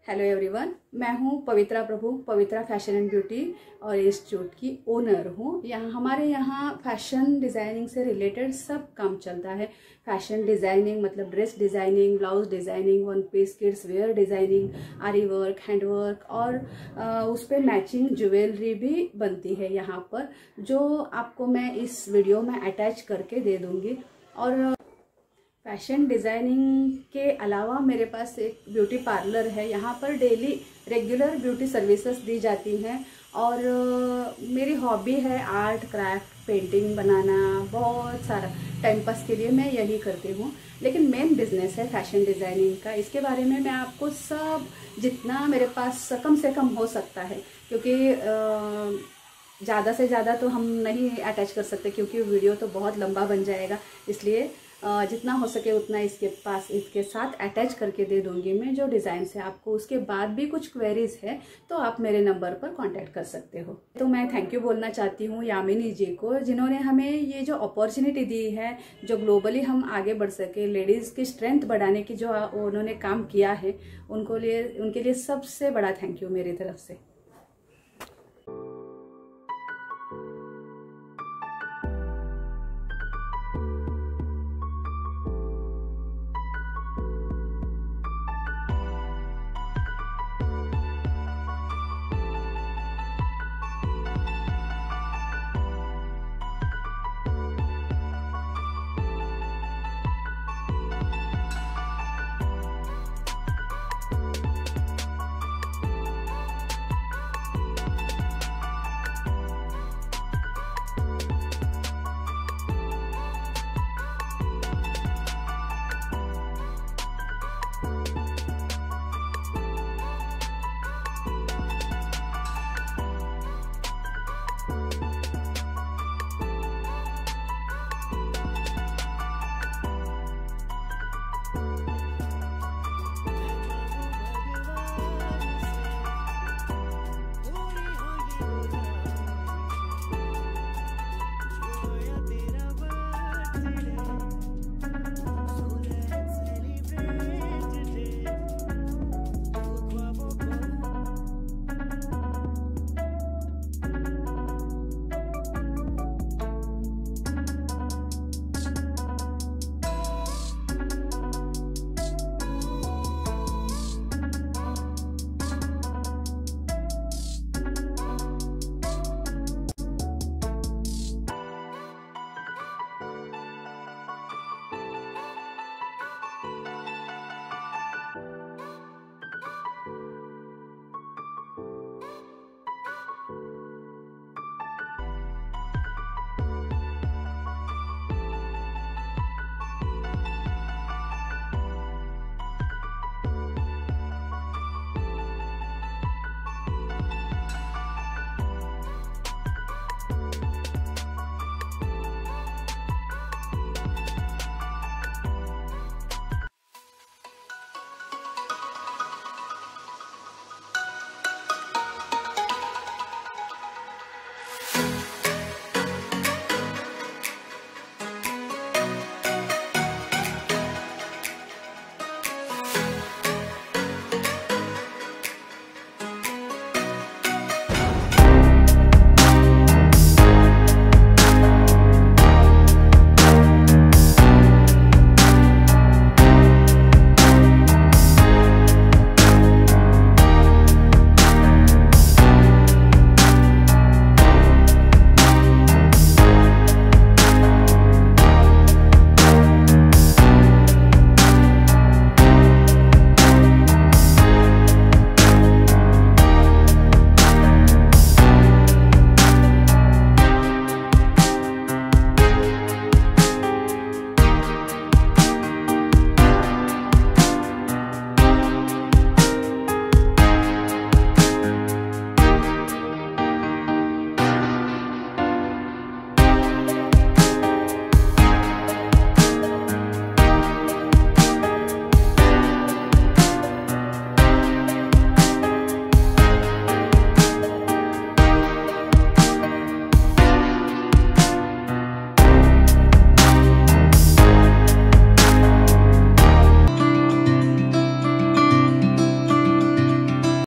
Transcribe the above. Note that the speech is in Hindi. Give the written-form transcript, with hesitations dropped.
हेलो एवरीवन, मैं हूं Pavitra Prabhu, Pavitra fashion and beauty और इंस्टीट्यूट की ओनर हूं। हमारे यहाँ फैशन डिज़ाइनिंग से रिलेटेड सब काम चलता है। फैशन डिज़ाइनिंग मतलब dress designing, blouse designing, one piece kids wear designing, आरी वर्क, हैंड वर्क और उस पर मैचिंग ज्वेलरी भी बनती है यहाँ पर, जो आपको मैं इस वीडियो में अटैच करके दे दूँगी। और फैशन डिज़ाइनिंग के अलावा मेरे पास एक ब्यूटी पार्लर है। यहाँ पर डेली रेगुलर ब्यूटी सर्विसेज दी जाती हैं और मेरी हॉबी है आर्ट, क्राफ्ट, पेंटिंग बनाना, बहुत सारा टाइम पास के लिए मैं यही करती हूँ। लेकिन मेन बिजनेस है फैशन डिज़ाइनिंग का। इसके बारे में मैं आपको सब जितना मेरे पास कम से कम हो सकता है, क्योंकि ज़्यादा से ज़्यादा तो हम नहीं अटैच कर सकते क्योंकि वीडियो तो बहुत लंबा बन जाएगा। इसलिए जितना हो सके उतना इसके साथ अटैच करके दे दूंगी मैं जो डिज़ाइन है आपको। उसके बाद भी कुछ क्वेरीज है तो आप मेरे नंबर पर कांटेक्ट कर सकते हो। तो मैं थैंक यू बोलना चाहती हूँ यामिनी जी को, जिन्होंने हमें ये जो अपॉर्चुनिटी दी है, जो ग्लोबली हम आगे बढ़ सके, लेडीज़ की स्ट्रेंथ बढ़ाने की जो उन्होंने काम किया है, उनके लिए सबसे बड़ा थैंक यू मेरी तरफ से।